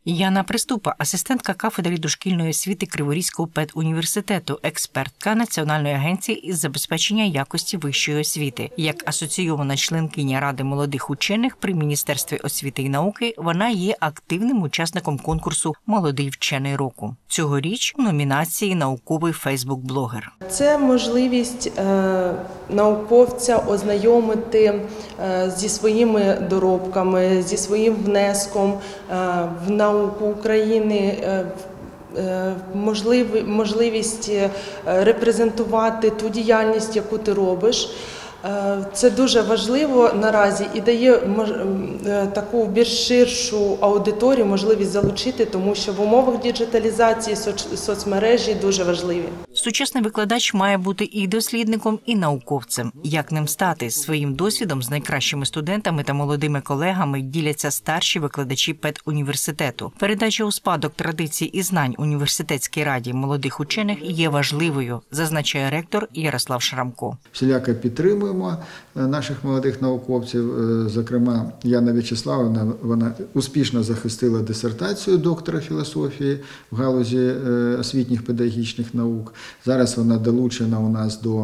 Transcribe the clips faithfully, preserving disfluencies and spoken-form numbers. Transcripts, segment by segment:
Яна Приступа – асистентка кафедри дошкільної освіти Криворізького педуніверситету, експертка Національної агенції із забезпечення якості вищої освіти. Як асоційована членкиня Ради молодих учених при Міністерстві освіти і науки, вона є активним учасником конкурсу «Молодий вчений року». Цьогоріч у номінації «Науковий фейсбук-блогер». Це можливість е, науковця ознайомити е, зі своїми доробками, зі своїм внеском е, в науку України, е, е, можлив, можливість репрезентувати ту діяльність, яку ти робиш. Це дуже важливо наразі і дає таку більш ширшу аудиторію можливість залучити, тому що в умовах діджиталізації соцмережі дуже важливі. Сучасний викладач має бути і дослідником, і науковцем. Як ним стати? Своїм досвідом з найкращими студентами та молодими колегами діляться старші викладачі педуніверситету. Передача у спадок традицій і знань університетській раді молодих учених є важливою, зазначає ректор Ярослав Шрамко. Всіляко підтримуємо наших молодих науковців, зокрема Яна В'ячеславівна, вона успішно захистила дисертацію доктора філософії в галузі освітніх педагогічних наук. Зараз вона долучена у нас до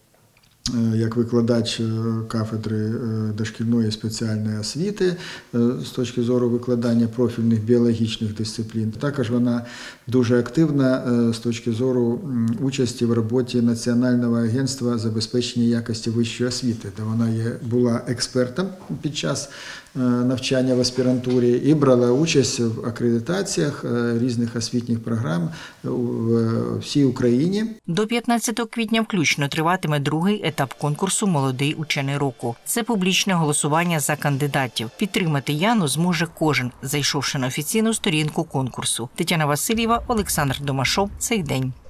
як викладач кафедри дошкільної спеціальної освіти з точки зору викладання профільних біологічних дисциплін. Також вона дуже активна з точки зору участі в роботі Національного агентства забезпечення якості вищої освіти, де вона є, була експертом під час навчання в аспірантурі і брала участь в акредитаціях різних освітніх програм в всій Україні. До п'ятнадцятого квітня включно триватиме другий етап конкурсу «Молодий учений року». Це публічне голосування за кандидатів. Підтримати Яну зможе кожен, зайшовши на офіційну сторінку конкурсу. Тетяна Васильєва, Олександр Домашов. Цей день.